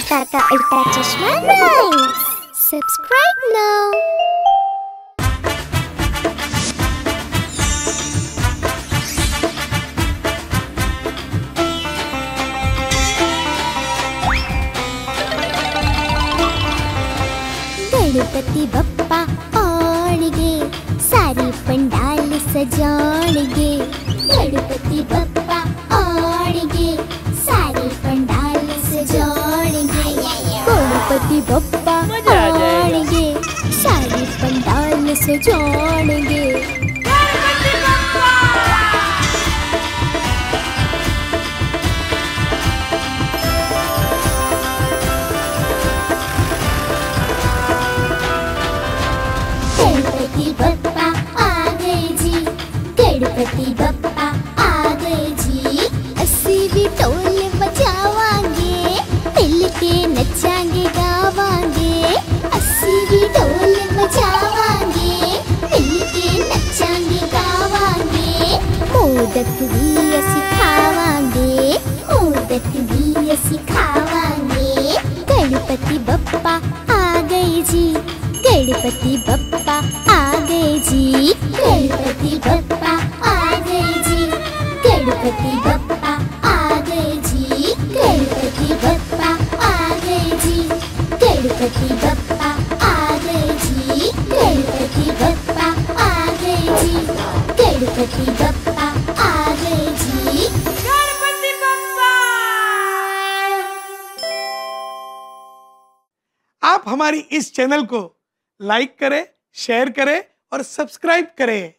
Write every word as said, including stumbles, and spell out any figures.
ममता का उल्टा चश्मा rhymes. Subscribe now. Ganpati Bappa आउणगे, सारी पंडाल सजाणगे। गणपति बप्पा आउणगे, सारी पंडाल सजाणगे। गणपति बप्पा आउणगे, सारी पंडाल सजाणगे। गणपति बप्पा आ गए जी, गणपति बप्पा आ गए जी। अस्सी भी ढोल बजावांगे, मिल के नचांगे गावांगे। अस्सी भी ढोल बजावांगे, मिल के नचांगे गावांगे। मोदक भी असी खावांगे, मोदक भी असी खावांगे। गणपति बप्पा आ गए जी, गणपति बप्पा आ गए जी। गणपति बप्पा आ गए जी, गणपति बप्पा आ गए जी। गणपति बप्पा आ गए जी, गणपति बप्पा आ गए जी। गणपति बप्पा आ गए जी, गणपति बप्पा आ गए जी। गणपति बप्पा। आप हमारी इस चैनल को लाइक करें, शेयर करें और सब्सक्राइब करें।